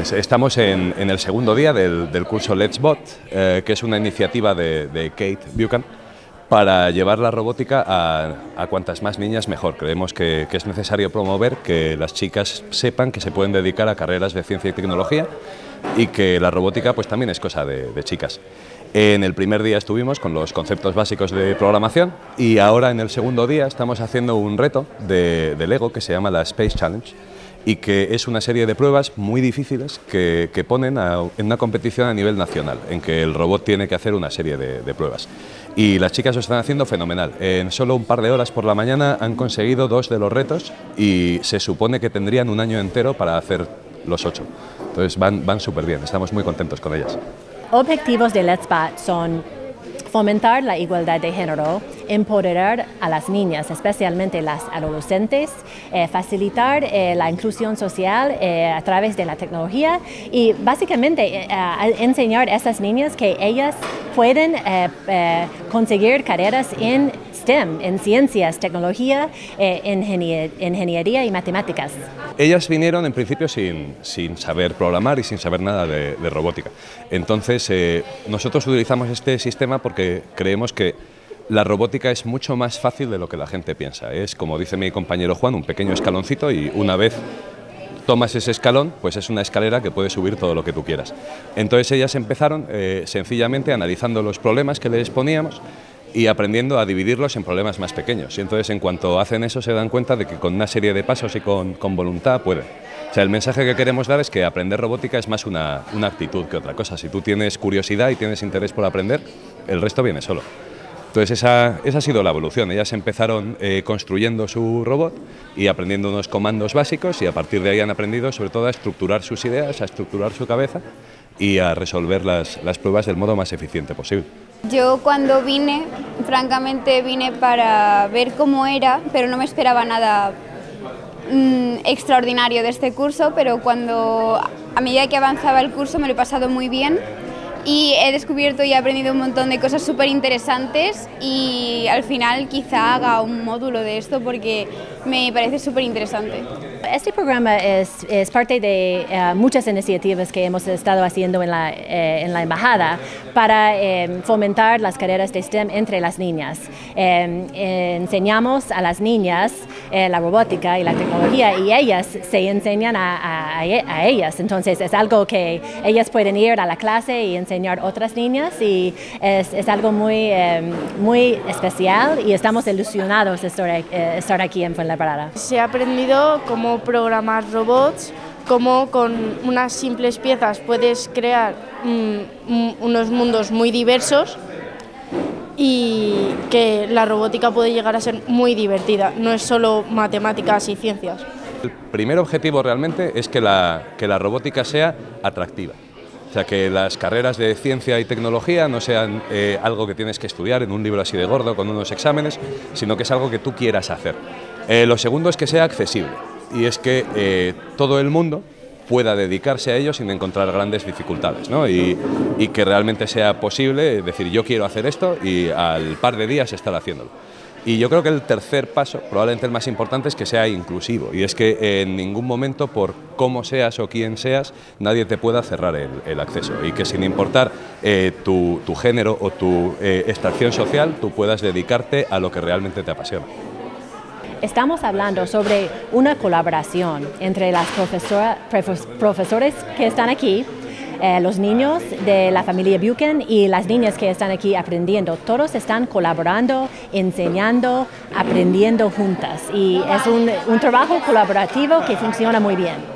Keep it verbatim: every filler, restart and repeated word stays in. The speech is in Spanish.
Estamos en, en el segundo día del, del curso Let's Bot, eh, que es una iniciativa de, de Kate Buchan para llevar la robótica a, a cuantas más niñas mejor. Creemos que, que es necesario promover que las chicas sepan que se pueden dedicar a carreras de ciencia y tecnología y que la robótica pues también es cosa de, de chicas. En el primer día estuvimos con los conceptos básicos de programación y ahora en el segundo día estamos haciendo un reto de, de Lego que se llama la Space Challenge y que es una serie de pruebas muy difíciles que, que ponen a, en una competición a nivel nacional, en que el robot tiene que hacer una serie de, de pruebas. Y las chicas lo están haciendo fenomenal. En solo un par de horas por la mañana han conseguido dos de los retos y se supone que tendrían un año entero para hacer los ocho. Entonces van, van súper bien, estamos muy contentos con ellas. Objetivos de Let's Bot son fomentar la igualdad de género, empoderar a las niñas, especialmente las adolescentes, eh, facilitar eh, la inclusión social eh, a través de la tecnología y básicamente eh, enseñar a esas niñas que ellas pueden eh, eh, conseguir carreras en STEM, en ciencias, tecnología, eh, ingenier ingeniería y matemáticas. Ellas vinieron en principio sin, sin saber programar y sin saber nada de, de robótica. Entonces eh, nosotros utilizamos este sistema porque creemos que la robótica es mucho más fácil de lo que la gente piensa. Es, como dice mi compañero Juan, un pequeño escaloncito y una vez tomas ese escalón, pues es una escalera que puede subir todo lo que tú quieras. Entonces ellas empezaron eh, sencillamente analizando los problemas que les poníamos y aprendiendo a dividirlos en problemas más pequeños. Y entonces en cuanto hacen eso se dan cuenta de que con una serie de pasos y con, con voluntad pueden. O sea, el mensaje que queremos dar es que aprender robótica es más una, una actitud que otra cosa. Si tú tienes curiosidad y tienes interés por aprender, el resto viene solo. Entonces esa, esa ha sido la evolución. Ellas empezaron eh, construyendo su robot y aprendiendo unos comandos básicos y a partir de ahí han aprendido sobre todo a estructurar sus ideas, a estructurar su cabeza y a resolver las, las pruebas del modo más eficiente posible. Yo cuando vine, francamente vine para ver cómo era, pero no me esperaba nada mmm, extraordinario de este curso, pero cuando a medida que avanzaba el curso me lo he pasado muy bien y he descubierto y he aprendido un montón de cosas súper interesantes y al final quizá haga un módulo de esto porque me parece súper interesante. Este programa es, es parte de uh, muchas iniciativas que hemos estado haciendo en la, eh, en la embajada para eh, fomentar las carreras de STEM entre las niñas. Eh, eh, enseñamos a las niñas eh, la robótica y la tecnología y ellas se enseñan a, a, a ellas. Entonces es algo que ellas pueden ir a la clase y enseñar a otras niñas y es, es algo muy, eh, muy especial y estamos ilusionados de estar, eh, estar aquí en Fuenlabrada. Se ha aprendido cómo programar robots, cómo con unas simples piezas puedes crear mm, unos mundos muy diversos y que la robótica puede llegar a ser muy divertida, no es solo matemáticas y ciencias. El primer objetivo realmente es que la, que la robótica sea atractiva. O sea, que las carreras de ciencia y tecnología no sean eh, algo que tienes que estudiar en un libro así de gordo con unos exámenes, sino que es algo que tú quieras hacer. Eh, lo segundo es que sea accesible y es que eh, todo el mundo pueda dedicarse a ello sin encontrar grandes dificultades, ¿no? y, y que realmente sea posible decir yo quiero hacer esto y al par de días estar haciéndolo. Y yo creo que el tercer paso, probablemente el más importante, es que sea inclusivo y es que en ningún momento, por cómo seas o quién seas, nadie te pueda cerrar el, el acceso y que sin importar eh, tu, tu género o tu eh, extracción social, tú puedas dedicarte a lo que realmente te apasiona. Estamos hablando sobre una colaboración entre las profesora, profesores que están aquí, eh, los niños de la familia Buchan y las niñas que están aquí aprendiendo. Todos están colaborando, enseñando, aprendiendo juntas y es un, un trabajo colaborativo que funciona muy bien.